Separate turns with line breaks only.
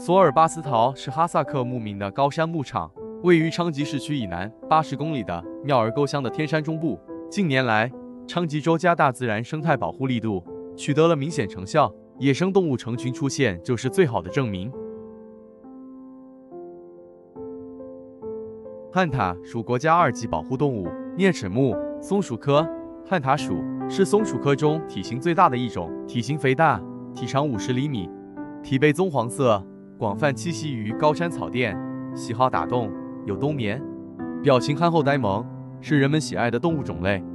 索尔巴斯陶是哈萨克牧民的高山牧场，位于昌吉市区以南80公里的妙儿沟乡的天山中部。近年来，昌吉州加大自然生态保护力度，取得了明显成效，野生动物成群出现就是最好的证明。旱獭属国家2级保护动物，啮齿目松鼠科旱獭属是松鼠科中体型最大的一种，体型肥大，体长50厘米，体背棕黄色，广泛栖息于高山草甸，喜好打洞，有冬眠，表情憨厚呆萌，是人们喜爱的动物种类。